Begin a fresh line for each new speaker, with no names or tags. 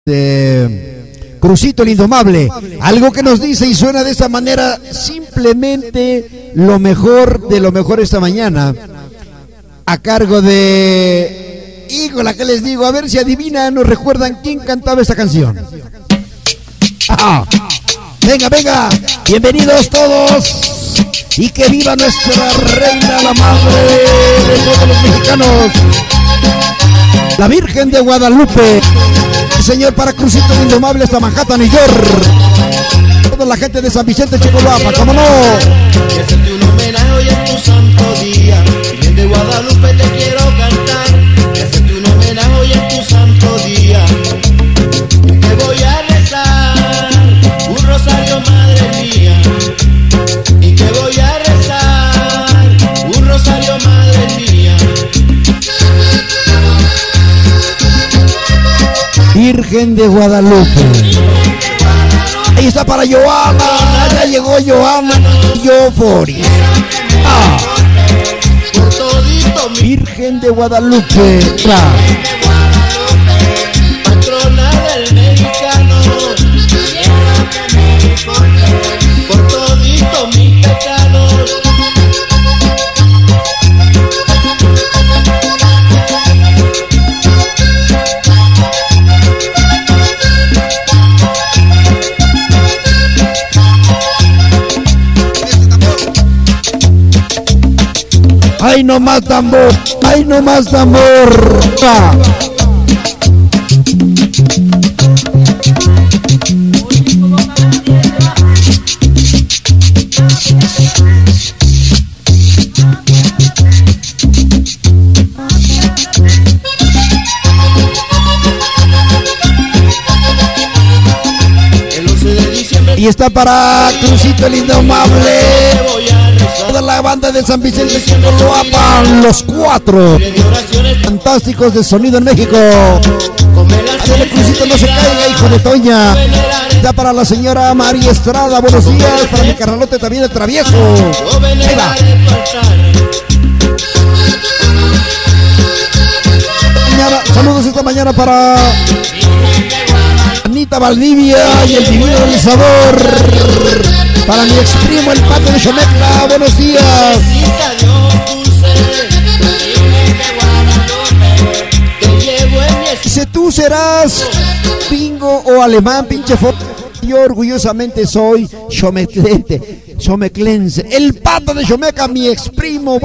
Crucito el Indomable, algo que nos dice y suena de esta manera: simplemente lo mejor de lo mejor esta mañana, a cargo de... Híjola, ¿qué les digo? A ver si adivinan o recuerdan quién cantaba esta canción. Venga, venga, bienvenidos todos, y que viva nuestra reina, la madre de todos los mexicanos, la Virgen de Guadalupe. Señor, para Crucito el Indomable hasta Manhattan, New York. Toda la gente de San Vicente, Chicolapa, ¿cómo no?
Y hacerte un homenaje hoy en tu santo día, Virgen de Guadalupe, te quiero cantar. Y hacerte un homenaje hoy en tu santo día. Te voy a rezar un rosario, madre mía. Y te voy a rezar un rosario, madre mía.
Virgen de Guadalupe. Ahí está para Joana, ya llegó Joana Yofori. Virgen de Guadalupe,
patrona del mexicano, por todito mis pecados.
¡Ay, no más tambor! ¡Ay, no más tambor! Y está para Crucito el Indomable, toda la banda de San Vicente, Chicolapa, los cuatro fantásticos de sonido en México. Ándale, Crucito, no se caiga, hijo de Toña. Está para la señora María Estrada, buenos días. Para mi carnalote también, el travieso. Ahí va. Saludos esta mañana para Anita Valdivia y el divino del sabor. Para mi ex primo, el Pato de Xometla, buenos días. Si tú serás pingo o alemán, pinche foto, yo orgullosamente soy xomeclense, el Pato de Xometla, mi ex primo.